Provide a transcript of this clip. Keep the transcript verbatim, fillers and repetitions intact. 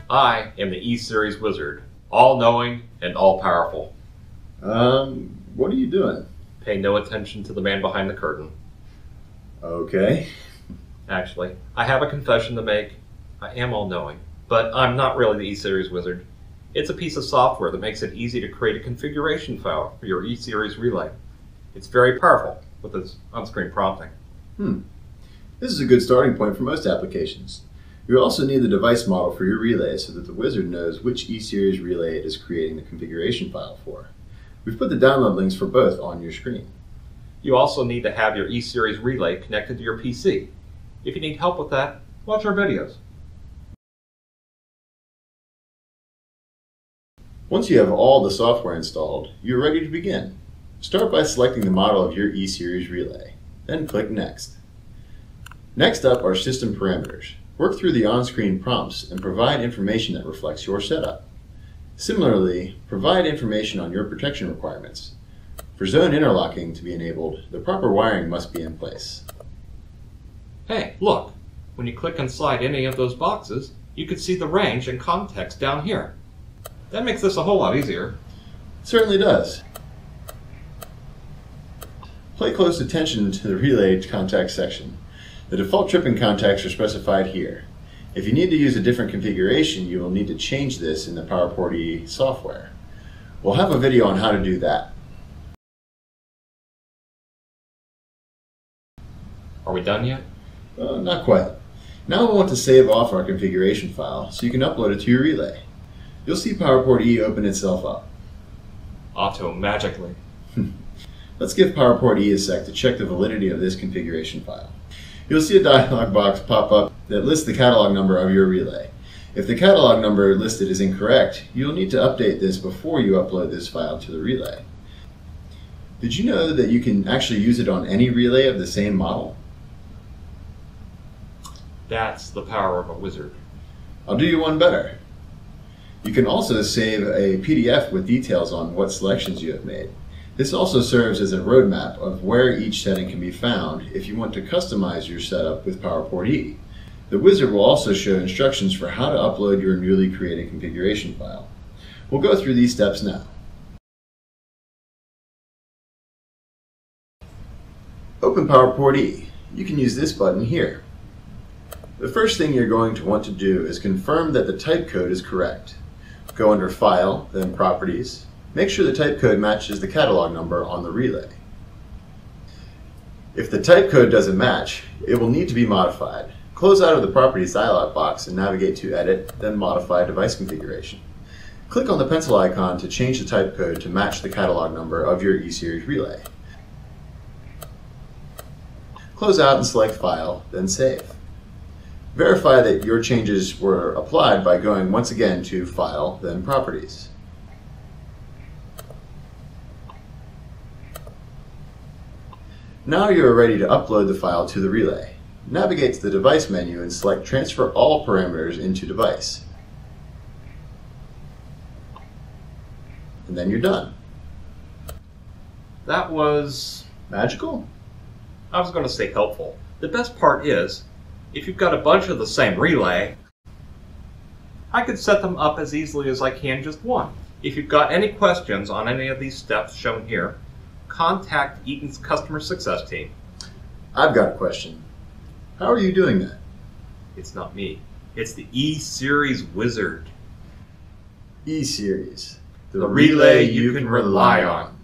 I am the E-Series Wizard, all-knowing and all-powerful. Um, what are you doing? Pay no attention to the man behind the curtain. Okay. Actually, I have a confession to make. I am all-knowing, but I'm not really the E-Series Wizard. It's a piece of software that makes it easy to create a configuration file for your E-Series relay. It's very powerful with its on-screen prompting. Hmm. This is a good starting point for most applications. You also need the device model for your relay so that the wizard knows which E-Series relay it is creating the configuration file for. We've put the download links for both on your screen. You also need to have your E-Series relay connected to your P C. If you need help with that, watch our videos. Once you have all the software installed, you're ready to begin. Start by selecting the model of your E-Series relay, then click Next. Next up are system parameters. Work through the on-screen prompts and provide information that reflects your setup. Similarly, provide information on your protection requirements. For zone interlocking to be enabled, the proper wiring must be in place. Hey, look! When you click inside any of those boxes, you can see the range and context down here. That makes this a whole lot easier. It certainly does. Pay close attention to the relay contact section. The default tripping contacts are specified here. If you need to use a different configuration, you will need to change this in the PowerPort software. We'll have a video on how to do that. Are we done yet? Uh, not quite. Now we'll want to save off our configuration file so you can upload it to your relay. You'll see PowerPort E open itself up. Auto magically. Let's give PowerPort E a sec to check the validity of this configuration file. You'll see a dialog box pop up that lists the catalog number of your relay. If the catalog number listed is incorrect, you'll need to update this before you upload this file to the relay. Did you know that you can actually use it on any relay of the same model? That's the power of a wizard. I'll do you one better. You can also save a P D F with details on what selections you have made. This also serves as a roadmap of where each setting can be found if you want to customize your setup with PowerPort E. The wizard will also show instructions for how to upload your newly created configuration file. We'll go through these steps now. Open PowerPort E. You can use this button here. The first thing you're going to want to do is confirm that the type code is correct. Go under File, then Properties. Make sure the type code matches the catalog number on the relay. If the type code doesn't match, it will need to be modified. Close out of the Properties dialog box and navigate to Edit, then Modify Device Configuration. Click on the pencil icon to change the type code to match the catalog number of your E-Series relay. Close out and select File, then Save. Verify that your changes were applied by going once again to File, then Properties. Now you are ready to upload the file to the relay. Navigate to the Device menu and select Transfer All Parameters into Device. And then you're done. That was... magical? I was going to say helpful. The best part is, if you've got a bunch of the same relay, I could set them up as easily as I can just one. If you've got any questions on any of these steps shown here, contact Eaton's customer success team. I've got a question. How are you doing that? It's not me. It's the E-Series Wizard. E-Series. The relay you can rely on.